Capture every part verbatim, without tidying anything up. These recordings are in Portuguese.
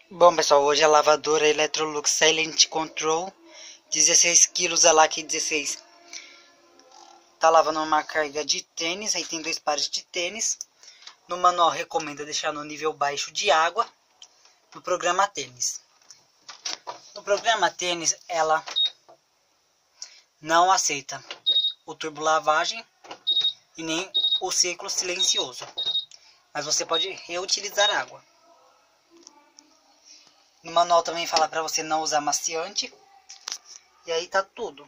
Bom, pessoal, hoje a lavadora Electrolux Silent Control, dezesseis quilos, a LAC dezesseis. Tá lavando uma carga de tênis, aí tem dois pares de tênis. No manual recomenda deixar no nível baixo de água. No programa tênis. No programa tênis, ela não aceita o turbo lavagem e nem o ciclo silencioso. Mas você pode reutilizar água. No manual também fala para você não usar maciante. E aí tá tudo.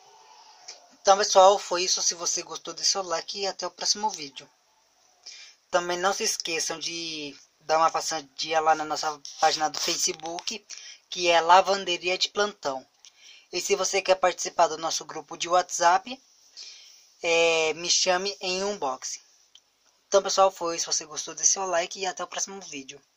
Então, pessoal, foi isso. Se você gostou, deixa o like e até o próximo vídeo. Também não se esqueçam de dar uma passadinha lá na nossa página do Facebook, que é Lavanderia de Plantão. E se você quer participar do nosso grupo de WhatsApp, é, me chame em unboxing. Então pessoal, foi. Se você gostou, dê seu like e até o próximo vídeo.